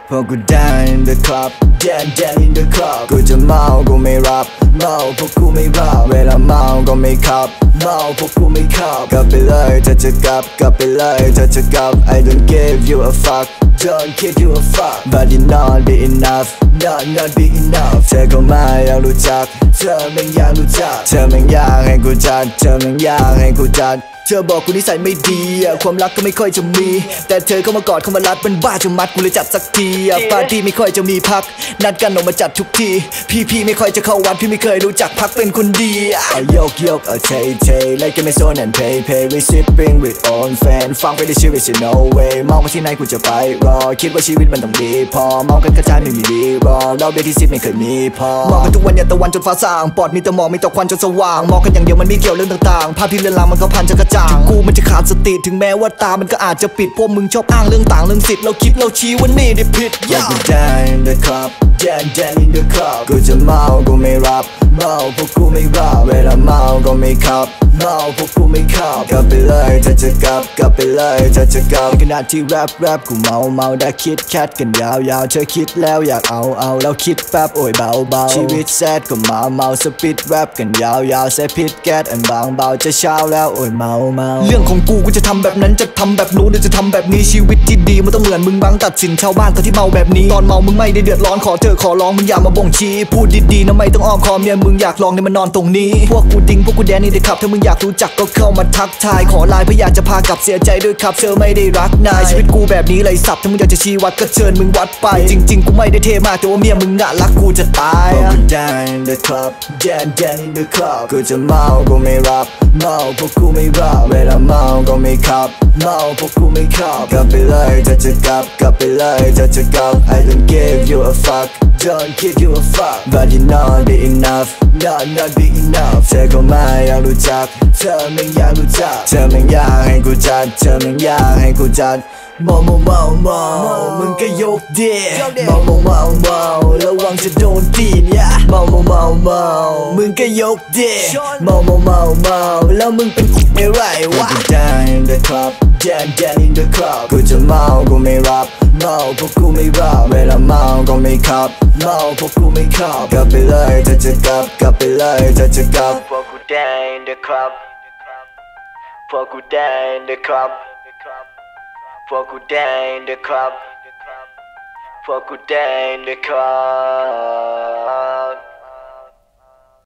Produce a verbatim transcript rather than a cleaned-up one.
พอกูแดน in the club แดนแดน in the club กูจะเมากูไม่รับเมาพวกกูไม่รับเวลาเมาก็ไม่ขับเมาพวกกูไม่ขับกลับไปเลยถ้าจะกลับกลับไปเลยถ้าจะกลับ I don't give you a fuck don't give you a fuck but it not be enough not not be enough เธอเข้ามาอยากรู้จักเธอไม่อยากรู้จักเธอไม่อยากให้กูจัดเธอไม่อยากให้กูจัดเธอบอกกูนิสัยไม่ดีความรักก็ไม่ค่อยจะมีแต่เธอเข้ามากอดเข้ามารัดมันบ้าจะมัดกูเลยจัดสักทีปาร์ตี้ไม่ค่อยจะมีพักนัดกันออกมาจัดทุกทีพี่พี่ไม่ค่อยจะเข้าวัดพี่ไม่เคยรู้จักพักเป็นคนดีเอายกยกเอาเทเทไล่กันไม่โซน and pay pay we sipping with own fan ฟังไปได้ชีวิต no way มองมาที่ไหนกูจะไปรอคิดว่าชีวิตมันต้องดีพอมองกันกระจายไม่มีดีรอเราเบียร์ที่ซิปไม่เคยมีพอมองกันทุกวันอย่าตะวันจนฟ้าสางปอดมีแต่หมอกมีแต่ควันจนสว่างมองกันอย่างเดียวมันไม่เกี่ยวเรื่องต่างๆภาพที่เลือนลางมันก็พันจะกระจ่างกูมันจะขาดสติถึงแม้ว่าตามันก็อาจจะปิดพวกมึงชอบอ้างเรื่องต่างเรื่องสิทธิ์เราคิดเราชี้ว่านี่ได้ผิดอย่ากูแดน in the club แดนแดน in the club กูจะเมากูไม่รับเมาพวกกูไม่รับเวลาเมาก็ไม่ขับเมาพวกกูไม่ขับกลับไปเลยถ้าจะกลับกลับไปเลยถ้าจะกลับขณะที่แรปแรปกูเมาเมาได้คิดแคทกันยาวๆเธอคิดแล้วอยากเอาเอาแล้วคิดแป๊บโอ้ยเบาเบาชีวิตแซดก็เมาเมาสปิดแรปกันยาวๆใส่พิษแก๊สอันบางเบาจะเช้าแล้วโอ้ยเมาเมาเรื่องของกูกูจะทำแบบนั้นจะทำแบบนู้นหรือจะทำแบบนี้ชีวิตที่ดีมันต้องเหมือนมึงบังตัดสินชาวบ้านตอนที่เมาแบบนี้ตอนเมามึงไม่ได้เดือดร้อนขอเธอขอร้องมึงอย่ามาบ่งชี้พูดดีๆนะไม่ต้องอ้อมคอมเนี่ยมึงอยากลองเนี่ยมันนอนตรงนี้พวกกูดิ้งพวกกูแดนนี่ได้ขับถ้ามึงอยากรู้จักก็เข้ามาทักทายขอไลน์เพื่ออยากจะพากลับเสียใจด้วยครับเธอไม่ได้รักนายชีวิตกูแบบนี้เลยสับถ้ามึงอยากจะชี้วัดก็เชิญมึงวัดไปจริงๆกูไม่ได้เท่มากแต่ว่าเมียมึงน่ะรักกูจะตายพวกกูแดน in the club แดนแดน in the club กูจะเมากูไม่รับเมาพวกกูไม่รับเวลาเมาก็ไม่ขับเมาพวกกูไม่ขับกลับไปเลยถ้าจะกลับกลับไปเลยถ้าจะกลับ I don't give you a fuck don't give you a fuck but it not be enough not not be enough เธอเข้ามาอยากรู้จักเธอไม่อยากรู้จักเธอไม่อยากให้กูจัดเธอไม่อยากให้กูจัดเมาเมาเมาเมามึงก็ยกเดเมาเมาเมาเมาระวังจะโดนตีนยะเมาเมาเมาเมามึงก็ยกเดเมาเมาเมาเมาแล้วมึงเป็นไม่ไรวะ Down in the club Down down in the club กูจะเมากูไม่รับเมาพวกกูไม่รับเวลาเมาก็ไม่ขับเมาพวกกูไม่ขับกลับไปเลยถ้าจะกลับกลับไปเลยถ้าจะกลับพวกกู Down in the club พวกกู Down in the clubพวกกู Down in the club พวกกู Down in the club